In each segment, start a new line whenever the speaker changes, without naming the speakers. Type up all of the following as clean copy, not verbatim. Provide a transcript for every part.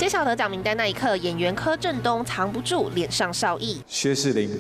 晓得奖名单那一刻，演员柯震东藏不住脸上笑意。
薛仕凌。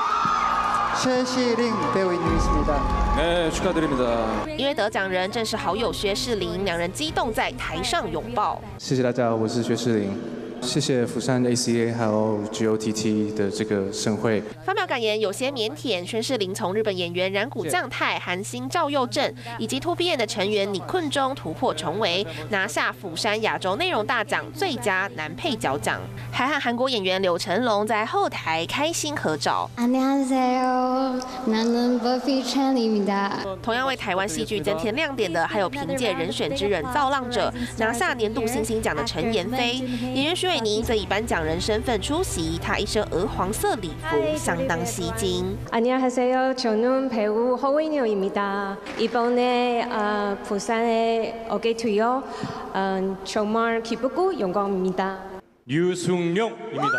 최시링 배우님이십니다.
네, 축하드립니다.
因为得奖人正是好友薛仕凌，两人激动在台上拥抱。
谢谢大家，我是薛仕凌。 谢谢釜山 ACA 还有 GOTT 的这个盛会。
发表感言有些腼腆，薛仕凌从日本演员染谷将太、韩星赵又正以及 2PM 的成员李困中突破重围，拿下釜山亚洲内容大奖最佳男配角奖，还和韩国演员柳成龙在后台开心合照。
안녕하세요, 나는 버피 찬입니다.
同样为台湾戏剧增添亮点的，还有凭借《人选之人造浪者》拿下年度新星奖的陈妍霏，演员徐伟宁则以颁奖人身份出席，她一身鹅黄色礼服相当吸睛。
안녕하세요, 저는 배우 허윈효입니다. 이번에 부산에 오게 되어 정말 기쁘고 영광입니다.
유승룡입니다.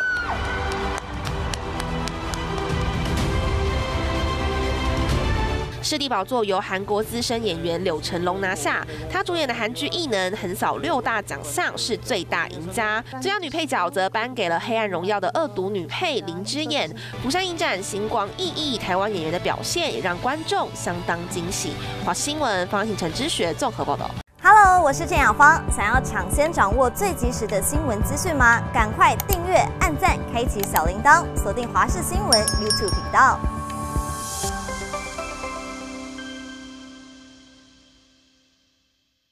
视帝宝座由韩国资深演员柳成龙拿下，他主演的韩剧《异能》横扫6大奖项，是最大赢家。最佳女配角则颁给了《黑暗荣耀》的恶毒女配林之燕。釜山影展星光熠熠，台湾演员的表现也让观众相当惊喜。华视新闻方信成之学综合报道。
Hello， 我是郑雅芳。想要抢先掌握最及时的新闻资讯吗？赶快订阅、按赞、开启小铃铛，锁定华视新闻 YouTube 频道。